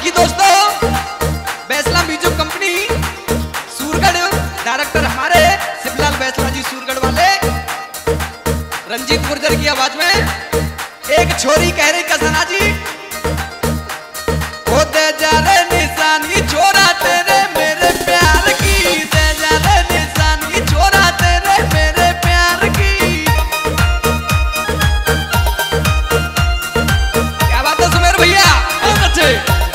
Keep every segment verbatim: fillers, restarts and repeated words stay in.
बाकी दोस्तों Baisla music company Surgarh, director हमारे शिवलाल बैसला जी सूरगढ़ वाले, रंजीत गुर्जर की आवाज में एक छोरी कह रही कसना जी, ओ दे जा रे निशानी छोरा तेरे मेरे प्यार की, दे जा रे निशानी छोरा तेरे मेरे प्यार की। क्या बात है सुमेर भैया, बहुत अच्छे।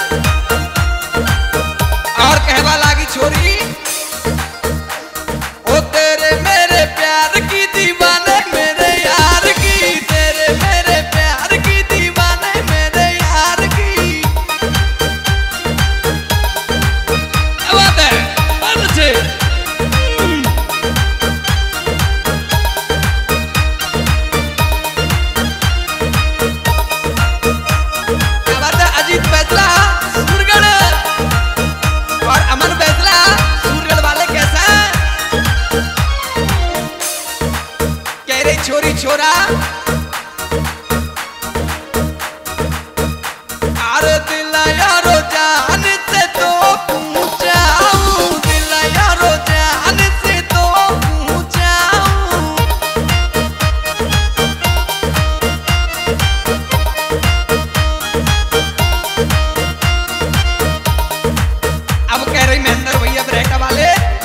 और कहवा लागी छोरी, ओ तेरे मेरे प्यार की दीवाने मेरे यार की, तेरे मेरे प्यार की दीवाने मेरे यार की। क्या बात है, बहुत अच्छे। क्या बात है, अजीत बैसला सूरगढ़ और अमन बैसला सूरगढ़ वाले कैसा है? कह रही छोरी छोरा, अरे दिल यारो जान से तो पूछा हूँ, दिल यारो जान से तो पूछा हूँ। अब कह रही महेंद्र भैया ब्रेटा वाले,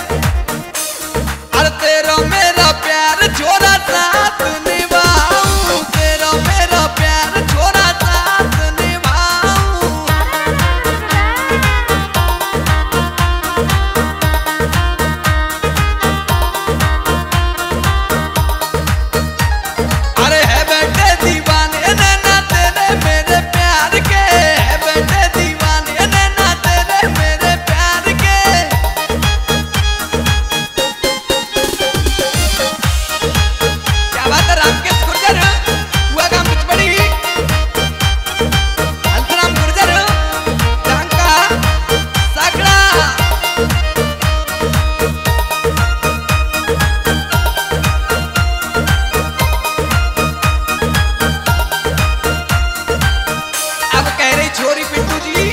अरे तेरा मेरा प्यार छोरा साथ निभाऊं, तेरा मेरा प्यार छोरा साथ निभाऊं। अरे है बेटे दीवाने नैना तेरे मेरे प्यार के, है बेटे दीवाने नैना तेरे मेरे प्यार के। क्या बात है, रामकेश गुर्जर हुआ काम पिछबड़ी, हंसराम गुर्जर टांका सागड़ा। अब कह रही छोरी पिंटू जी,